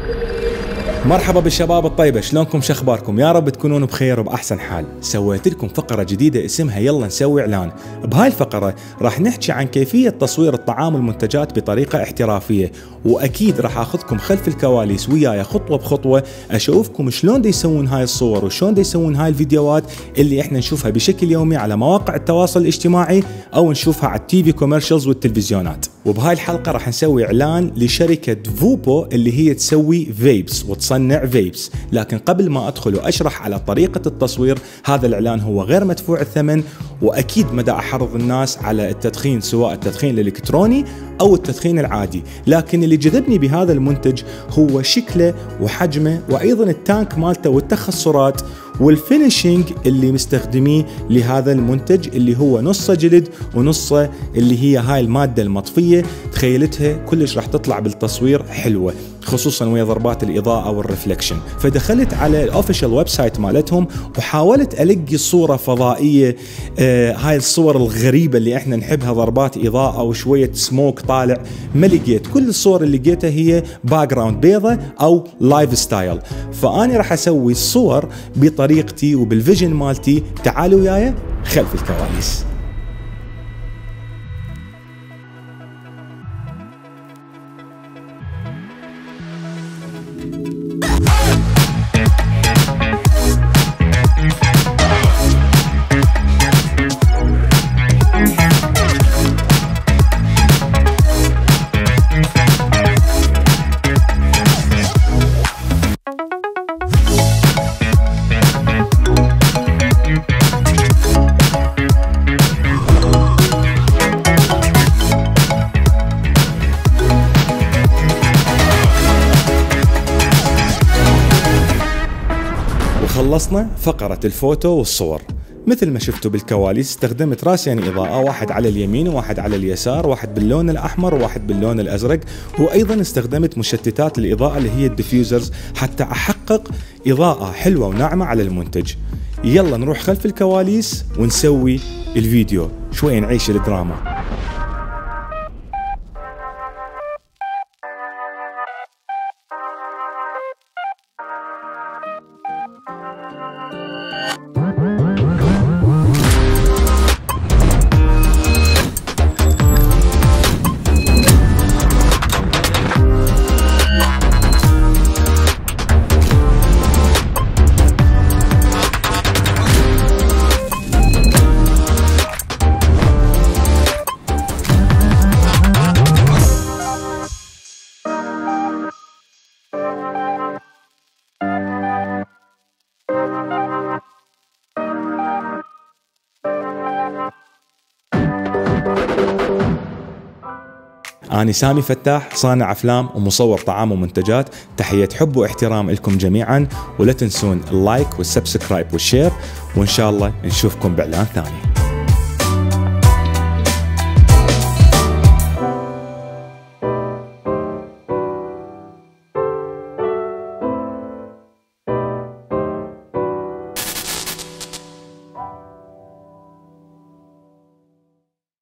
مرحبا بالشباب الطيبة، شلونكم شخباركم؟ يا رب تكونون بخير وبأحسن حال. سويت لكم فقرة جديدة اسمها يلا نسوي إعلان. بهاي الفقرة راح نحكي عن كيفية تصوير الطعام والمنتجات بطريقة احترافية، وأكيد راح أخذكم خلف الكواليس وياي خطوة بخطوة، أشوفكم شلون دي يسوون هاي الصور وشلون دي يسوون هاي الفيديوهات اللي احنا نشوفها بشكل يومي على مواقع التواصل الاجتماعي أو نشوفها على التي في كوميرشلز والتلفزيونات. وبهاي الحلقة راح نسوي إعلان لشركة فوبو اللي هي تسوي فيبس وتصنع فيبس. لكن قبل ما أدخل وأشرح على طريقة التصوير، هذا الإعلان هو غير مدفوع الثمن، وأكيد مدى أحرض الناس على التدخين، سواء التدخين الإلكتروني أو التدخين العادي. لكن اللي جذبني بهذا المنتج هو شكله وحجمه، وأيضا التانك مالته والتخصرات والفينيشينج اللي مستخدميه لهذا المنتج، اللي هو نصه جلد ونصه اللي هي هاي المادة المطفية. تخيلتها كلش راح تطلع بالتصوير حلوة، خصوصا ويا ضربات الإضاءة والرفلكشن. فدخلت على الأوفيشال ويب سايت مالتهم وحاولت ألقي صورة فضائية، هاي الصور الغريبة اللي احنا نحبها، ضربات إضاءة وشوية سموك طالع. ما لقيت، كل الصور اللي لقيتها هي باك جراوند بيضة أو لايف ستايل. فأنا راح أسوي الصور بطريقتي وبالفيجن مالتي. تعالوا وياي خلف الكواليس. خلصنا فقرة الفوتو والصور. مثل ما شفتوا بالكواليس استخدمت راسين إضاءة، واحد على اليمين وواحد على اليسار، واحد باللون الأحمر وواحد باللون الأزرق. وأيضا استخدمت مشتتات الإضاءة اللي هي الديفيوزرز حتى أحقق إضاءة حلوة وناعمة على المنتج. يلا نروح خلف الكواليس ونسوي الفيديو، شوي نعيش الدراما. أنا سامي فتاح، صانع أفلام ومصور طعام ومنتجات. تحية حب واحترام لكم جميعا، ولا تنسون اللايك والسبسكرايب والشير، وإن شاء الله نشوفكم بإعلان ثاني.